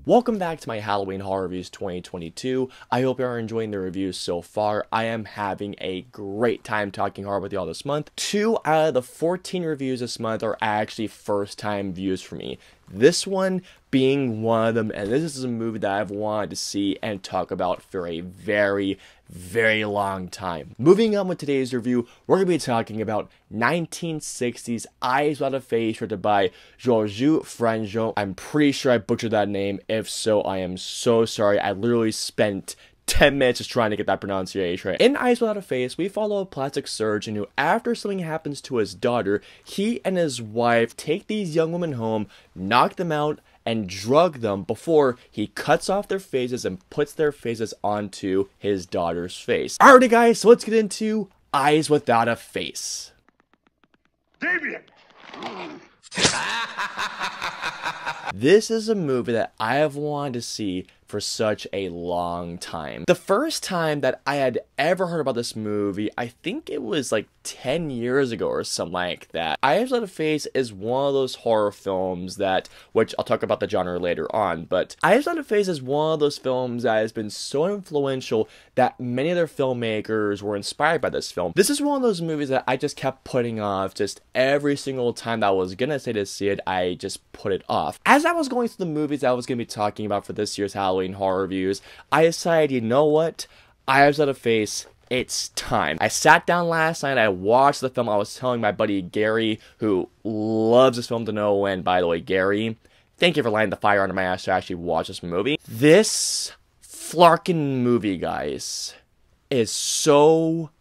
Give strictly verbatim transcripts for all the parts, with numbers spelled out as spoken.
Welcome back to my Halloween Horror Reviews twenty twenty-two. I hope you are enjoying the reviews so far. I am having a great time talking horror with y'all this month. Two out of the fourteen reviews this month are actually first time views for me. This one being one of them, and this is a movie that I've wanted to see and talk about for a very, very long time. Moving on with today's review, we're going to be talking about nineteen sixties Eyes Without a Face, written by Georges Franjo. I'm pretty sure I butchered that name. If so, I am so sorry. I literally spent ten minutes just trying to get that pronunciation right. In Eyes Without a Face, we follow a plastic surgeon who, after something happens to his daughter, he and his wife take these young women home, knock them out, and drug them before he cuts off their faces and puts their faces onto his daughter's face. Alrighty guys, so let's get into Eyes Without a Face. Damien! This is a movie that I have wanted to see for such a long time. The first time that I had ever heard about this movie, I think it was like ten years ago or something like that. Eyes Without a Face is one of those horror films that, which I'll talk about the genre later on, but Eyes Without a Face is one of those films that has been so influential that many other filmmakers were inspired by this film. This is one of those movies that I just kept putting off. Just every single time that I was gonna say to see it, I just put it off. As I was going through the movies I was gonna be talking about for this year's Halloween horror reviews, I decided, you know what? Eyes Without a Face, it's time. I sat down last night, I watched the film. I was telling my buddy Gary, who loves this film to no end, by the way, Gary, thank you for lighting the fire under my ass to actually watch this movie. This flarkin' movie, guys, is so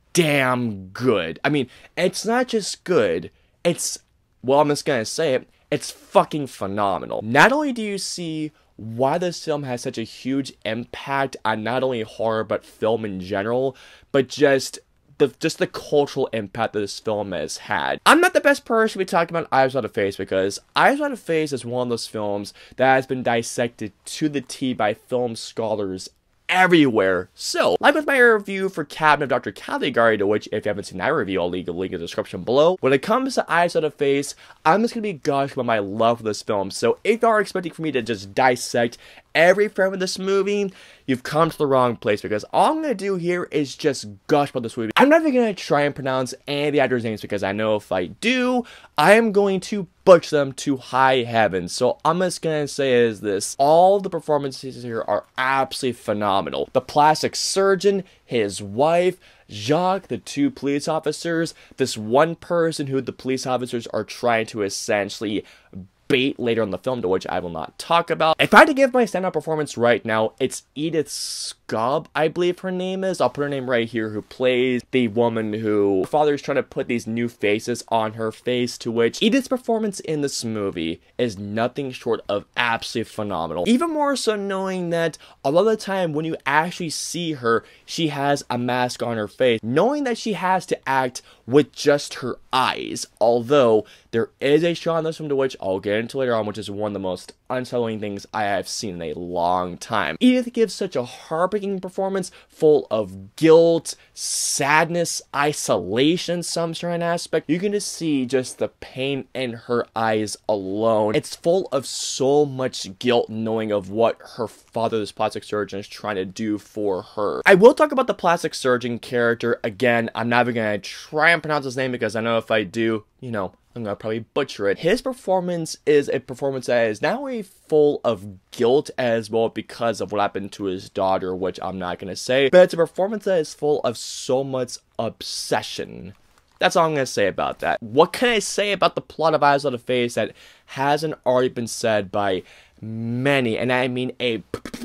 damn good. I mean, it's not just good, it's, well, I'm just gonna say it, it's fucking phenomenal. Not only do you see why this film has such a huge impact on not only horror but film in general, but just the just the cultural impact that this film has had. I'm not the best person to be talking about Eyes Without a Face because Eyes Without a Face is one of those films that has been dissected to the T by film scholars everywhere. So, like with my review for Cabinet of Doctor Caligari, to which, if you haven't seen that review, I'll leave a link in the description below. When it comes to Eyes Without a Face, I'm just gonna be gushing about my love for this film. So, if you are expecting for me to just dissect every frame of this movie, you've come to the wrong place, because all I'm gonna do here is just gush about this movie. I'm not even gonna try and pronounce any of the actors' names, because I know if I do, I am going to butcher them to high heaven. So I'm just gonna say is this: all the performances here are absolutely phenomenal. The plastic surgeon, his wife, Jacques, the two police officers, this one person who the police officers are trying to essentially bait later in the film, to which I will not talk about. If I had to give my standout performance right now, it's Edith Scobb, I believe her name is. I'll put her name right here, who plays the woman who her father is trying to put these new faces on her face, to which Edith's performance in this movie is nothing short of absolutely phenomenal. Even more so knowing that a lot of the time when you actually see her, she has a mask on her face, knowing that she has to act with just her eyes, although there is a shot in this film to which I'll get into later on, which is one of the most unsettling things I have seen in a long time. Edith gives such a heartbreaking performance, full of guilt, sadness, isolation, some certain aspect. You can just see just the pain in her eyes alone. It's full of so much guilt, knowing of what her father, this plastic surgeon, is trying to do for her. I will talk about the plastic surgeon character again. I'm not even gonna try and pronounce his name, because I know if I do, you know, I'm gonna probably butcher it. His performance is a performance that is not only full of guilt as well because of what happened to his daughter, which I'm not gonna say, but it's a performance that is full of so much obsession. That's all I'm gonna say about that. What can I say about the plot of Eyes Without a Face that hasn't already been said by many, and I mean a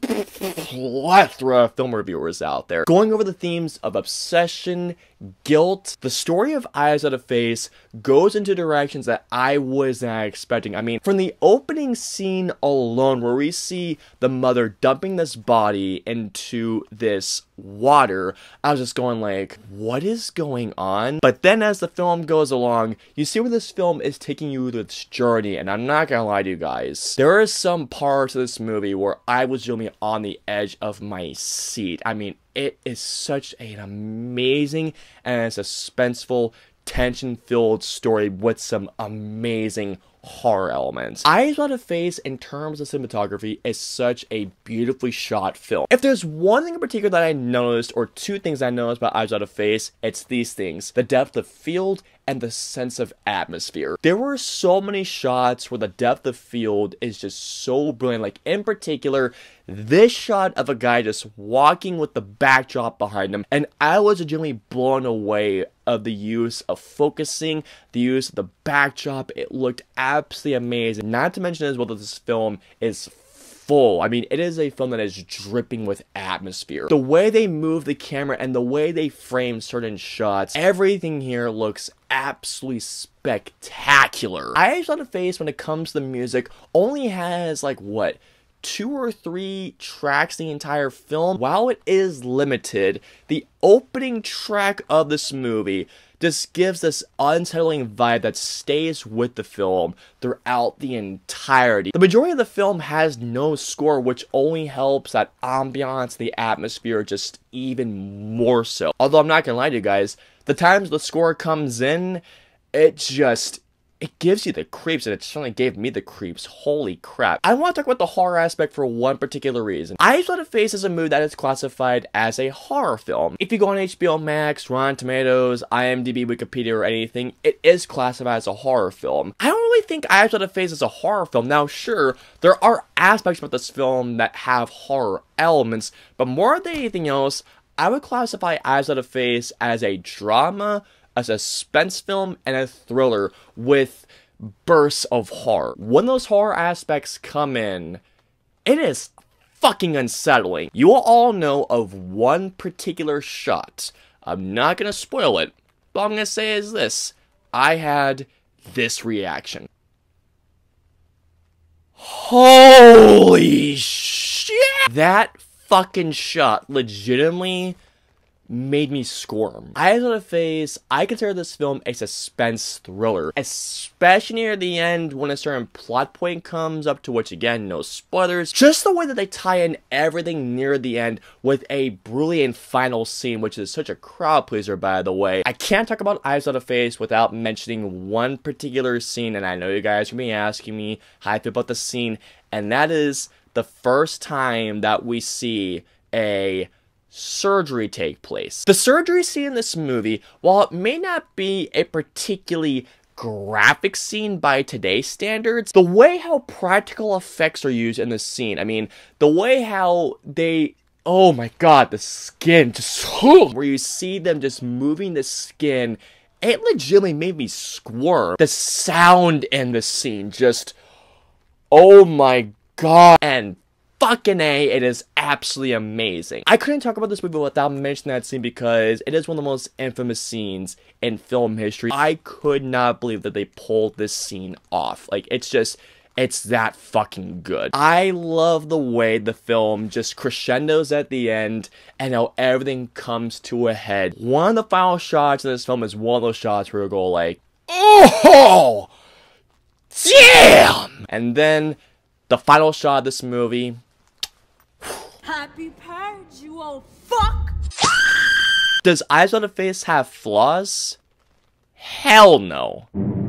plethora of film reviewers out there? Going over the themes of obsession, guilt, the story of Eyes Without a Face goes into directions that I was not expecting. I mean, from the opening scene alone, where we see the mother dumping this body into this water, I was just going like, what is going on? But then as the film goes along, you see where this film is taking you through its journey, and I'm not gonna lie to you guys, there are some parts of this movie where I was genuinely on the edge of my seat. I mean, it is such an amazing and suspenseful, tension-filled story with some amazing horror elements. Eyes Without a Face, in terms of cinematography, is such a beautifully shot film. If there's one thing in particular that I noticed, or two things I noticed about Eyes Without a Face, it's these things: the depth of field and the sense of atmosphere. There were so many shots where the depth of field is just so brilliant. Like, in particular, this shot of a guy just walking with the backdrop behind him, and I was genuinely blown away of the use of focusing, the use of the backdrop. It looked absolutely amazing. Not to mention as well that this film is full. I mean, it is a film that is dripping with atmosphere. The way they move the camera and the way they frame certain shots, everything here looks absolutely spectacular. Eyes Without a Face, when it comes to the music, only has like, what, two or three tracks the entire film. While it is limited, the opening track of this movie just gives this unsettling vibe that stays with the film throughout the entirety. The majority of the film has no score, which only helps that ambiance, the atmosphere, just even more so. Although I'm not gonna lie to you guys, the times the score comes in, it just, it gives you the creeps, and it certainly gave me the creeps. Holy crap. I want to talk about the horror aspect for one particular reason. Eyes Without a Face is a movie that is classified as a horror film. If you go on H B O Max, Rotten Tomatoes, I M D B, Wikipedia, or anything, it is classified as a horror film. I don't really think Eyes Without a Face is a horror film. Now, sure, there are aspects about this film that have horror elements, but more than anything else, I would classify Eyes Without a Face as a drama, a suspense film, and a thriller with bursts of horror. When those horror aspects come in, it is fucking unsettling. You will all know of one particular shot. I'm not gonna spoil it, but all I'm gonna say is this: I had this reaction. Holy shit! That fucking shot legitimately made me squirm. Eyes Without a Face, I consider this film a suspense thriller, especially near the end when a certain plot point comes up, to which, again, no spoilers. Just the way that they tie in everything near the end with a brilliant final scene, which is such a crowd pleaser, by the way. I can't talk about Eyes Without a Face without mentioning one particular scene, and I know you guys are going to be asking me how I feel about the scene, and that is the first time that we see a surgery take place. The surgery scene in this movie, while it may not be a particularly graphic scene by today's standards, the way how practical effects are used in this scene, I mean, the way how they, oh my god, the skin just, where you see them just moving the skin, it legitimately made me squirm. The sound in the scene just, oh my god, and fucking A, it is absolutely amazing. I couldn't talk about this movie without mentioning that scene because it is one of the most infamous scenes in film history. I could not believe that they pulled this scene off. Like, it's just, it's that fucking good. I love the way the film just crescendos at the end and how everything comes to a head. One of the final shots in this film is one of those shots where you go like, oh, damn! And then the final shot of this movie, happy purge, you old fuck! does Eyes Without a Face have flaws? Hell no.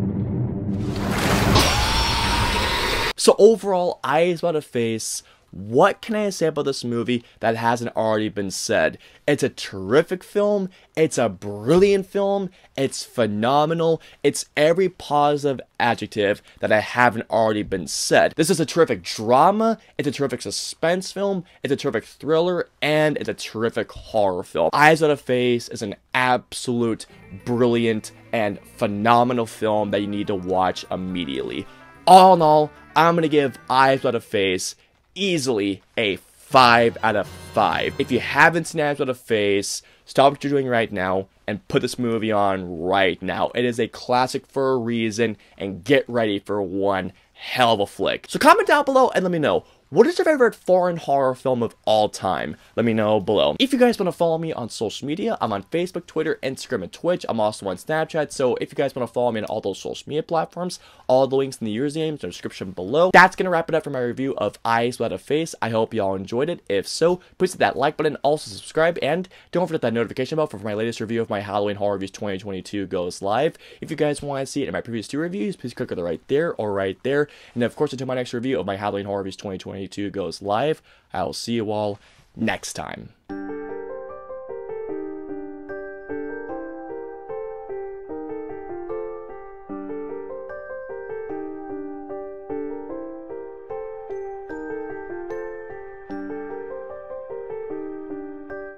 So overall, Eyes Without a Face, what can I say about this movie that hasn't already been said? It's a terrific film, it's a brilliant film, it's phenomenal, it's every positive adjective that I haven't already been said. This is a terrific drama, it's a terrific suspense film, it's a terrific thriller, and it's a terrific horror film. Eyes Without a Face is an absolute brilliant and phenomenal film that you need to watch immediately. All in all, I'm gonna give Eyes Without a Face easily a five out of five. If you haven't seen Eyes Without a Face, stop what you're doing right now and put this movie on right now. It is a classic for a reason, and get ready for one hell of a flick. So comment down below and let me know, What is your favorite foreign horror film of all time? Let me know below. If you guys want to follow me on social media, I'm on Facebook, Twitter, Instagram, and Twitch. I'm also on Snapchat, so if you guys want to follow me on all those social media platforms, all the links in the usernames in the description below. That's going to wrap it up for my review of Eyes Without a Face. I hope y'all enjoyed it. If so, please hit that like button, also subscribe, and don't forget that notification bell for my latest review of my Halloween Horror Reviews twenty twenty-two goes live. If you guys want to see it in my previous two reviews, please click either right there or right there. And of course, until my next review of my Halloween Horror Reviews twenty twenty-two goes live, I'll see you all next time.